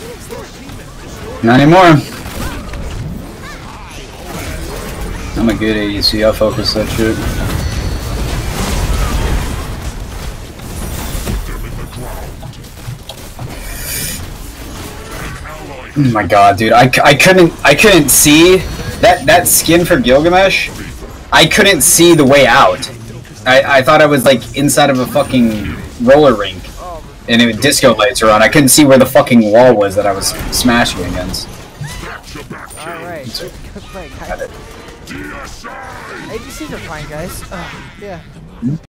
Not anymore. I'm a good ADC, I'll focus that shit. Oh my god, dude, I couldn't see that skin for Gilgamesh. I couldn't see the way out. I thought I was like inside of a fucking roller rink, and it disco lights are on. I couldn't see where the fucking wall was that I was smashing against. Alright, good play, guys. ADCs are fine, guys. Yeah.